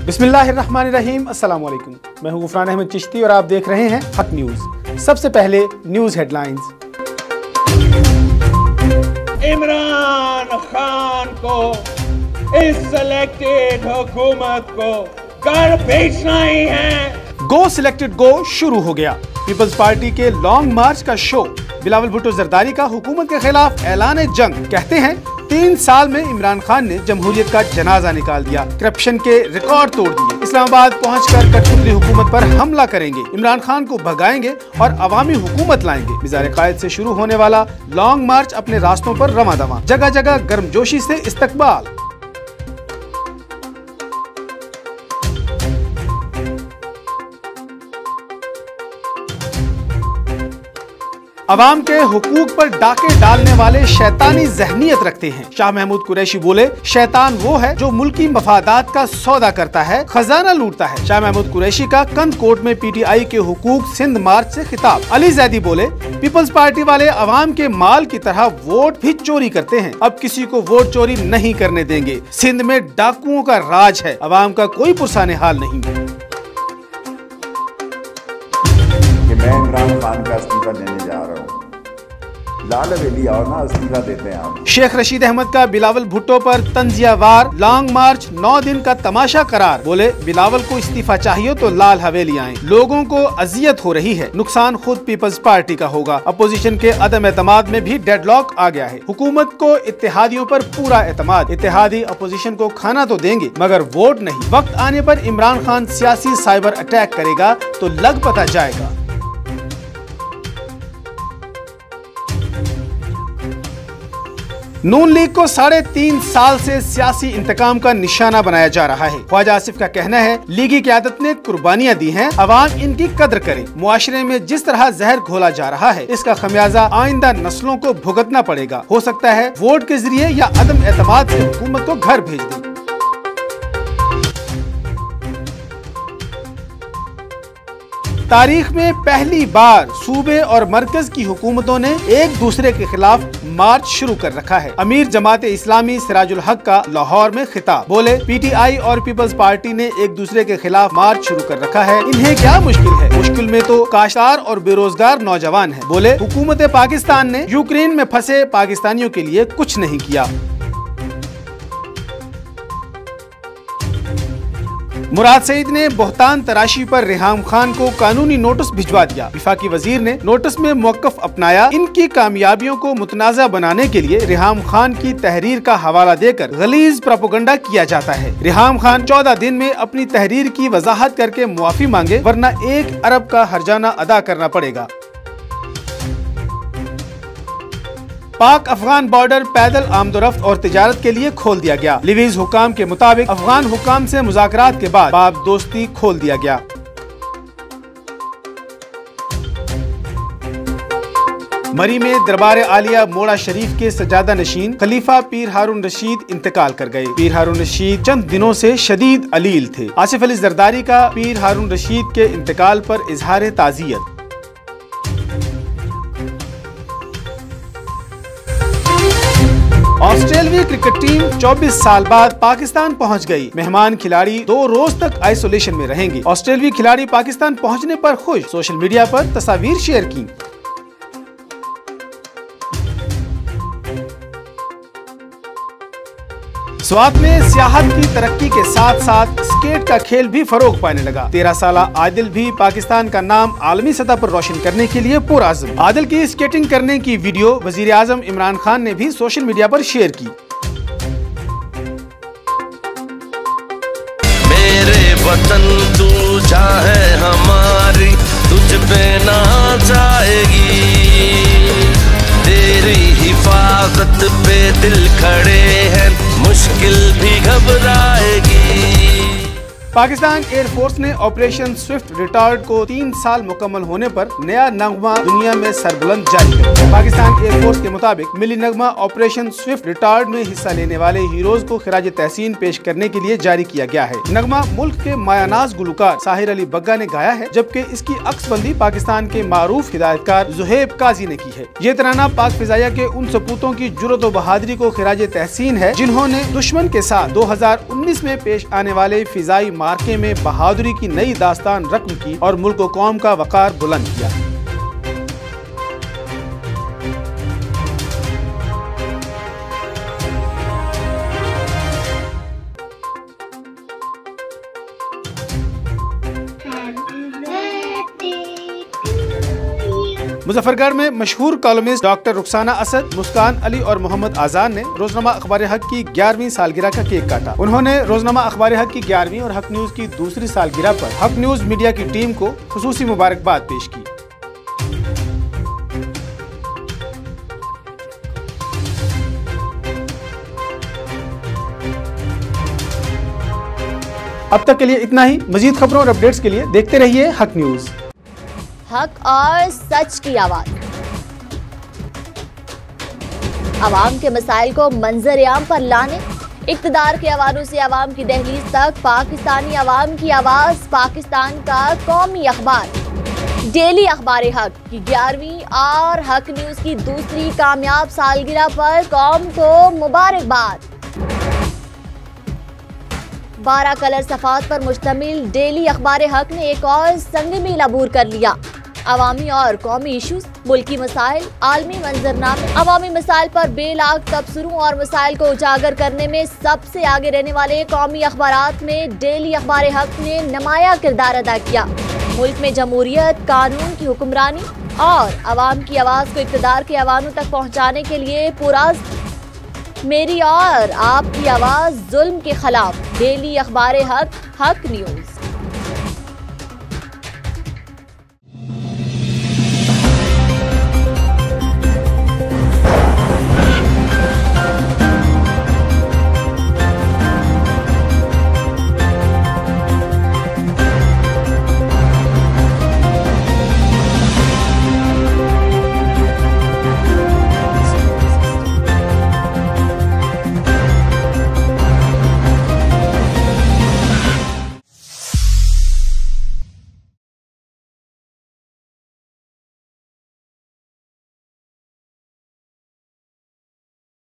बिस्मिल्लाहिर्रहमानिर्रहीम, अस्सलाम वालेकुम। मैं हूं गुफरान अहमद चिश्ती और आप देख रहे हैं हक न्यूज। सबसे पहले न्यूज हेडलाइंस। इमरान खान को इस सिलेक्टेड हुकूमत को घर भेजना ही है। गो सिलेक्टेड गो शुरू हो गया। पीपल्स पार्टी के लॉन्ग मार्च का शो। बिलावल भुट्टो जरदारी का हुकूमत के खिलाफ ऐलान जंग। कहते हैं 3 साल में इमरान खान ने जमहूरियत का जनाजा निकाल दिया, करप्शन के रिकॉर्ड तोड़ दिए। इस्लामाबाद पहुंचकर कठपुतली हुकूमत पर हमला करेंगे, इमरान खान को भगाएंगे और अवामी हुकूमत लाएंगे। मिज़ार कायद से शुरू होने वाला लॉन्ग मार्च अपने रास्तों पर रवां दवां। जगह जगह गर्मजोशी से इस्तकबाल। अवाम के हुकूक पर डाके डालने वाले शैतानी जहनियत रखते हैं। शाह महमूद कुरैशी बोले, शैतान वो है जो मुल्की मफादात का सौदा करता है, खजाना लूटता है। शाह महमूद कुरैशी का कंद कोर्ट में PTI के हुकूक सिंध मार्च से खिताब। अली जैदी बोले, पीपल्स पार्टी वाले अवाम के माल की तरह वोट भी चोरी करते हैं, अब किसी को वोट चोरी नहीं करने देंगे। सिंध में डाकुओं का राज है, अवाम का कोई पुरसाने हाल नहीं। मैं इमरान खान का इस्तीफा देने जा रहा हूँ। लाल हवेली आओ ना, इस्तीफा देते हैं आप। शेख रशीद अहमद का बिलावल भुट्टो पर तंजियावार लॉन्ग मार्च 9 दिन का तमाशा करार। बोले, बिलावल को इस्तीफा चाहिए तो लाल हवेली आए, लोगों को अजियत हो रही है, नुकसान खुद पीपल्स पार्टी का होगा। अपोजिशन के अदम एतमाद में भी डेडलॉक आ गया है। हुकूमत को इत्तेहादियों पर पूरा एतमाद। इत्तेहादी अपोजिशन को खाना तो देंगे मगर वोट नहीं। वक्त आने पर इमरान खान सियासी साइबर अटैक करेगा तो लग पता जाएगा। नून लीग को 3.5 साल से सियासी इंतकाम का निशाना बनाया जा रहा है। ख्वाजा आसिफ का कहना है, लीगी क़यादत ने कुर्बानियां दी हैं, अवाम इनकी कद्र करे। मुआशरे में जिस तरह जहर घोला जा रहा है, इसका खमियाजा आइंदा नस्लों को भुगतना पड़ेगा। हो सकता है वोट के जरिए या अदम एतमाद से हुकूमत को घर भेज दे। तारीख में पहली बार सूबे और मरकज की हुकूमतों ने एक दूसरे के खिलाफ मार्च शुरू कर रखा है। अमीर जमात इस्लामी सिराजुल हक का लाहौर में खिताब। बोले, PTI और पीपल्स पार्टी ने एक दूसरे के खिलाफ मार्च शुरू कर रखा है, इन्हें क्या मुश्किल है? मुश्किल में तो काश्तकार और बेरोजगार नौजवान है। बोले, हुकूमत पाकिस्तान ने यूक्रेन में फंसे पाकिस्तानियों के लिए कुछ नहीं किया। मुराद सईद ने बोहतान तराशी पर रिहाम खान को कानूनी नोटिस भिजवा दिया। विफाकी वजीर ने नोटिस में मौक़िफ़ अपनाया। इनकी कामयाबियों को मुतनाज़ा बनाने के लिए रिहाम खान की तहरीर का हवाला देकर गलीज प्रोपेगेंडा किया जाता है। रिहाम खान 14 दिन में अपनी तहरीर की वजाहत करके मुआफ़ी मांगे, वरना 1 अरब का हर्जाना अदा करना पड़ेगा। पाक अफगान बॉर्डर पैदल आमदोरफ्त और तिजारत के लिए खोल दिया गया। लिवीज हुकाम के मुताबिक अफगान हुकाम से मुज़ाकरात के बाद बाब दोस्ती खोल दिया गया। मरी में दरबार आलिया मोड़ा शरीफ के सजादा नशीन खलीफा पीर हारून रशीद इंतकाल कर गए। पीर हारून रशीद चंद दिनों से शदीद अलील थे। आसिफ अली जरदारी का पीर हारून रशीद के इंतकाल पर इजहार ताज़ियत। ऑस्ट्रेलियाई क्रिकेट टीम 24 साल बाद पाकिस्तान पहुंच गई। मेहमान खिलाड़ी 2 रोज तक आइसोलेशन में रहेंगे। ऑस्ट्रेलियाई खिलाड़ी पाकिस्तान पहुंचने पर खुश, सोशल मीडिया पर तस्वीर शेयर की। स्वात में सियाहत की तरक्की के साथ साथ स्केट का खेल भी फरोग पाने लगा। 13 साला आदिल भी पाकिस्तान का नाम आलमी सतह पर रोशन करने के लिए पुरअज़्म। आदिल की स्केटिंग करने की वीडियो वजीर आज़म इमरान खान ने भी सोशल मीडिया पर शेयर की। मेरे वतन तू चाहे हमारी, तुझ पे ना जाएगी, तेरी हिफाजत पे दिल खड़े हैं, मुश्किल भी घबराएगी। पाकिस्तान एयरफोर्स ने ऑपरेशन स्विफ्ट रिटार्ड को 3 साल मुकम्मल होने पर नया नगमा दुनिया में सरबुलंद जारी कर दिया। पाकिस्तान एयरफोर्स के मुताबिक मिली नगमा ऑपरेशन स्विफ्ट रिटार्ड में हिस्सा लेने वाले हीरोज को खिराज तहसीन पेश करने के लिए जारी किया गया है। नगमा मुल्क के मायानाज गुलकार साहिर अली बग्गा ने गाया है, जबकि इसकी अक्सबंदी पाकिस्तान के मारूफ हिदायतकार जुहेब काजी ने की है। ये तराना पाक फिजाइया के उन सपूतों की जुर्रत व बहादुरी को खिराज तहसीन है जिन्होंने दुश्मन के साथ 2019 में पेश आने वाले फिजाई मार्के में बहादुरी की नई दास्तान रकम की और मुल्क व कौम का वकार बुलंद किया। मुजफ्फरगढ़ में मशहूर कॉलमिस्ट डॉक्टर रुखसाना असद, मुस्कान अली और मोहम्मद आजान ने रोजनामा अखबार हक की 11वीं सालगिरह का केक काटा। उन्होंने रोजनामा अखबार हक की 11वीं और हक न्यूज की दूसरी सालगिरह पर हक न्यूज मीडिया की टीम को खुसूसी मुबारकबाद पेश की। अब तक के लिए इतना ही। मजीद खबरों और अपडेट्स के लिए देखते रहिए हक न्यूज। हक और सच की आवाज, आवाम के मसाइल को मंजर-ए-आम पर लाने, इक्तदार के हवालों से आवाम की दहलीज तक पाकिस्तानी आवाम की आवाज, पाकिस्तान का कौमी अखबार डेली अखबार हक की 11वीं और हक न्यूज की दूसरी कामयाब सालगिरह पर कौम को मुबारकबाद। 12 कलर सफात पर मुश्तमिल डेली अखबार हक ने एक और संग मील अबूर कर लिया। अवामी और कौमी इशूज, मुल्की मसाइल, आलमी मंजरनामे, अवामी मसाइल पर बेलाग तबसरों और मसाइल को उजागर करने में सबसे आगे रहने वाले कौमी अखबारात में डेली अखबार हक ने नुमाया किरदार अदा किया। मुल्क में जमहूरियत, कानून की हुक्मरानी और अवाम की आवाज़ को इक़्तिदार के ऐवानों तक पहुँचाने के लिए पूरा मेरी और आपकी आवाज़ जुल्म के खिलाफ डेली अखबार हक, हक न्यूज़।